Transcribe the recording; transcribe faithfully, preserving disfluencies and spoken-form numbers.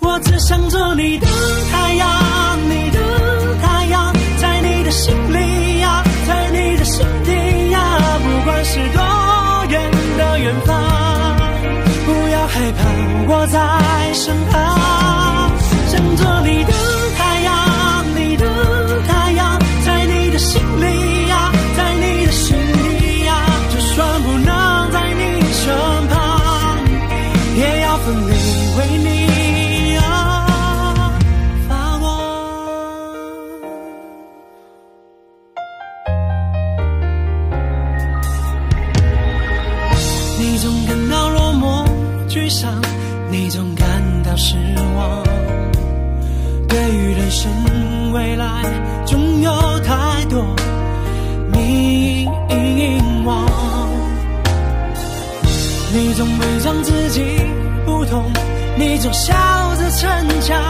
我只想做你的太阳，你的太阳，在你的心里呀，在你的心底呀，不管是多远的远方，不要害怕，我在身旁，想做你的太阳，你的太阳，在你的心里呀，在你的心里呀，就算不能在你身旁，也要奋力为你你总感到失望，对于人生未来总有太多迷惘，你总伪装自己不懂，你总笑着逞强，